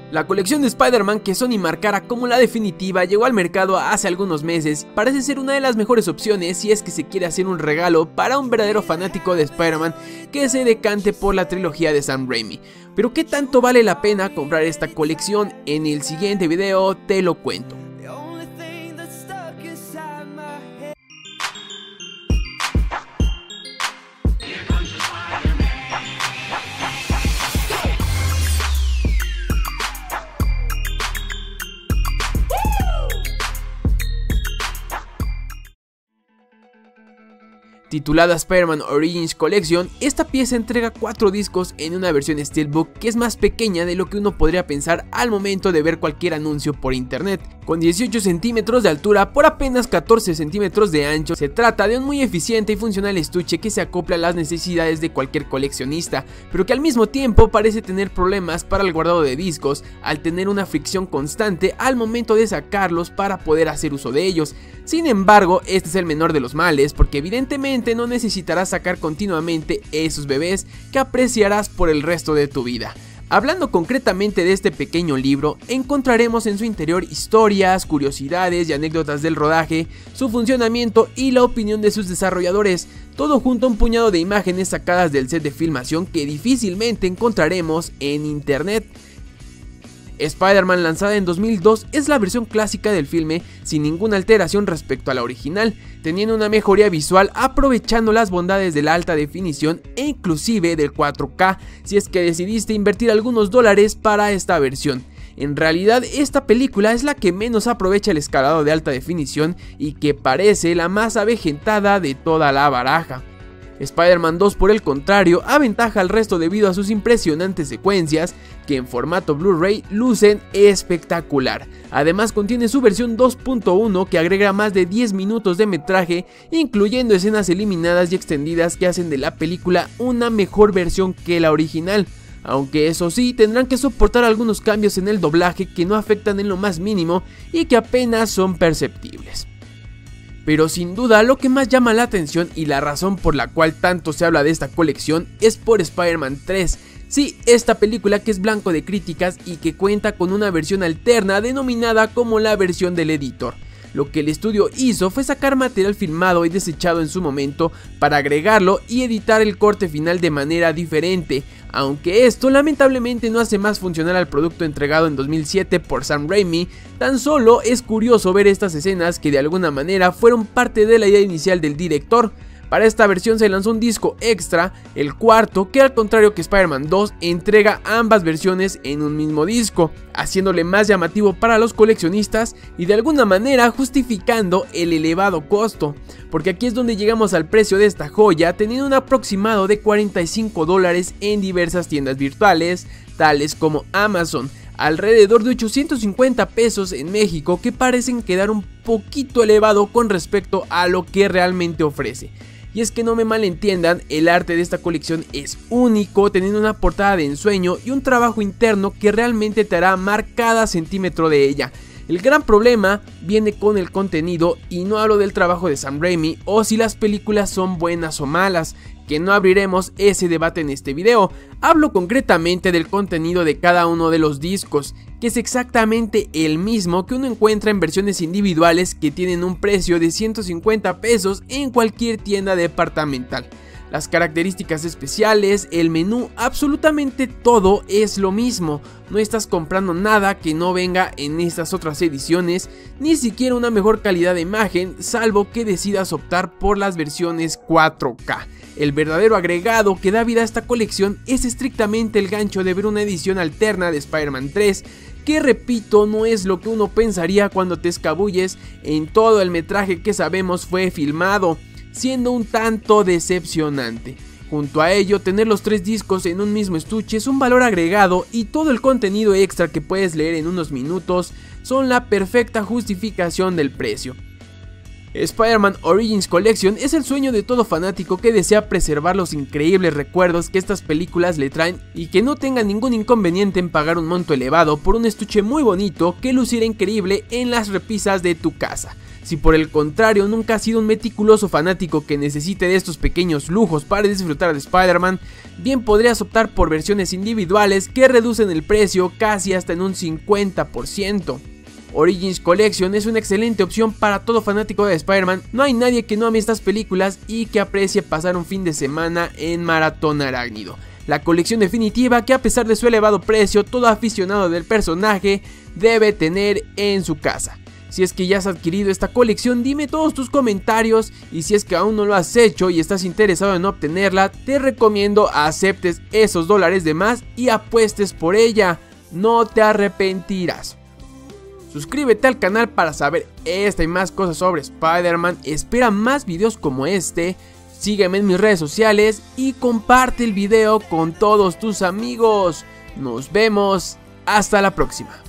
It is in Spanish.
La colección de Spider-Man que Sony marcara como la definitiva llegó al mercado hace algunos meses. Parece ser una de las mejores opciones si es que se quiere hacer un regalo para un verdadero fanático de Spider-Man que se decante por la trilogía de Sam Raimi. Pero ¿qué tanto vale la pena comprar esta colección? En el siguiente video te lo cuento. Titulada Spider-Man Origins Collection, esta pieza entrega 4 discos en una versión Steelbook que es más pequeña de lo que uno podría pensar al momento de ver cualquier anuncio por internet. Con 18 centímetros de altura por apenas 14 centímetros de ancho, se trata de un muy eficiente y funcional estuche que se acopla a las necesidades de cualquier coleccionista, pero que al mismo tiempo parece tener problemas para el guardado de discos al tener una fricción constante al momento de sacarlos para poder hacer uso de ellos. Sin embargo, este es el menor de los males, porque evidentemente no necesitarás sacar continuamente esos bebés que apreciarás por el resto de tu vida. Hablando concretamente de este pequeño libro, encontraremos en su interior historias, curiosidades y anécdotas del rodaje, su funcionamiento y la opinión de sus desarrolladores, todo junto a un puñado de imágenes sacadas del set de filmación que difícilmente encontraremos en internet. Spider-Man, lanzada en 2002, es la versión clásica del filme sin ninguna alteración respecto a la original, teniendo una mejoría visual aprovechando las bondades de la alta definición e inclusive del 4K si es que decidiste invertir algunos dólares para esta versión. En realidad esta película es la que menos aprovecha el escalado de alta definición y que parece la más avejentada de toda la baraja. Spider-Man 2, por el contrario, aventaja al resto debido a sus impresionantes secuencias que en formato Blu-ray lucen espectacular. Además contiene su versión 2.1 que agrega más de 10 minutos de metraje, incluyendo escenas eliminadas y extendidas que hacen de la película una mejor versión que la original. Aunque eso sí, tendrán que soportar algunos cambios en el doblaje que no afectan en lo más mínimo y que apenas son perceptibles. Pero sin duda lo que más llama la atención y la razón por la cual tanto se habla de esta colección es por Spider-Man 3. Sí, esta película que es blanco de críticas y que cuenta con una versión alterna denominada como la versión del editor. Lo que el estudio hizo fue sacar material filmado y desechado en su momento para agregarlo y editar el corte final de manera diferente, aunque esto lamentablemente no hace más funcional al producto entregado en 2007 por Sam Raimi. Tan solo es curioso ver estas escenas que de alguna manera fueron parte de la idea inicial del director. Para esta versión se lanzó un disco extra, el cuarto, que al contrario que Spider-Man 2 entrega ambas versiones en un mismo disco, haciéndole más llamativo para los coleccionistas y de alguna manera justificando el elevado costo, porque aquí es donde llegamos al precio de esta joya, teniendo un aproximado de $45 en diversas tiendas virtuales, tales como Amazon, alrededor de 850 pesos en México, que parecen quedar un poquito elevado con respecto a lo que realmente ofrece. Y es que no me malentiendan, el arte de esta colección es único, teniendo una portada de ensueño y un trabajo interno que realmente te hará amar cada centímetro de ella. El gran problema viene con el contenido, y no hablo del trabajo de Sam Raimi o si las películas son buenas o malas, que no abriremos ese debate en este video. Hablo concretamente del contenido de cada uno de los discos, que es exactamente el mismo que uno encuentra en versiones individuales que tienen un precio de 150 pesos en cualquier tienda departamental. Las características especiales, el menú, absolutamente todo es lo mismo. No estás comprando nada que no venga en estas otras ediciones, ni siquiera una mejor calidad de imagen, salvo que decidas optar por las versiones 4K. El verdadero agregado que da vida a esta colección es estrictamente el gancho de ver una edición alterna de Spider-Man 3, que repito, no es lo que uno pensaría cuando te escabulles en todo el metraje que sabemos fue filmado, siendo un tanto decepcionante. Junto a ello, tener los 3 discos en un mismo estuche es un valor agregado, y todo el contenido extra que puedes leer en unos minutos son la perfecta justificación del precio. Spider-Man Origins Collection es el sueño de todo fanático que desea preservar los increíbles recuerdos que estas películas le traen y que no tenga ningún inconveniente en pagar un monto elevado por un estuche muy bonito que lucirá increíble en las repisas de tu casa. Si por el contrario nunca has sido un meticuloso fanático que necesite de estos pequeños lujos para disfrutar de Spider-Man, bien podrías optar por versiones individuales que reducen el precio casi hasta en un 50%. Origins Collection es una excelente opción para todo fanático de Spider-Man. No hay nadie que no ame estas películas y que aprecie pasar un fin de semana en maratón arácnido. La colección definitiva que, a pesar de su elevado precio, todo aficionado del personaje debe tener en su casa. Si es que ya has adquirido esta colección, dime todos tus comentarios, y si es que aún no lo has hecho y estás interesado en obtenerla, te recomiendo aceptes esos dólares de más y apuestes por ella. No te arrepentirás. Suscríbete al canal para saber esta y más cosas sobre Spider-Man, espera más videos como este, sígueme en mis redes sociales y comparte el video con todos tus amigos. Nos vemos, hasta la próxima.